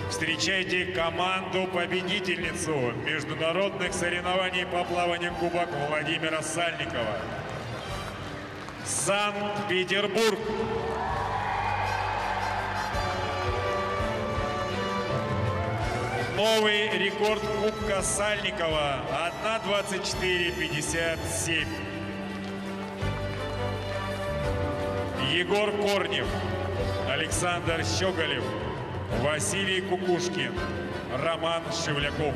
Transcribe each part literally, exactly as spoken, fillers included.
Встречайте команду-победительницу международных соревнований по плаванию кубок Владимира Сальникова. Санкт-Петербург. Новый рекорд Кубка Сальникова одна двадцать четыре пятьдесят семь. Егор Корнев, Александр Щеголев, Василий Кукушкин, Роман Шевляков.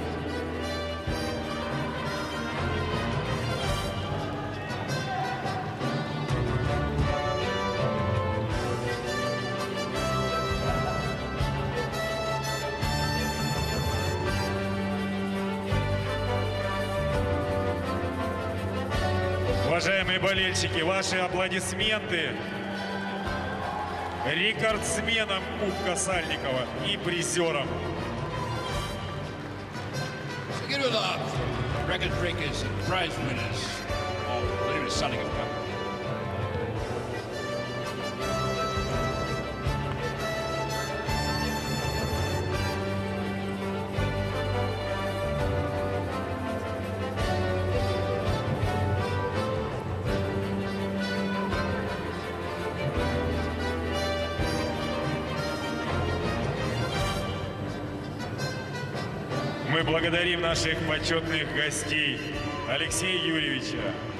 Уважаемые болельщики, ваши аплодисменты рекордсменам Кубка Сальникова и призерам. Give it up, record breakers and prize winners of Vladimir Salnikov Cup. Мы благодарим наших почетных гостей Алексея Юрьевича,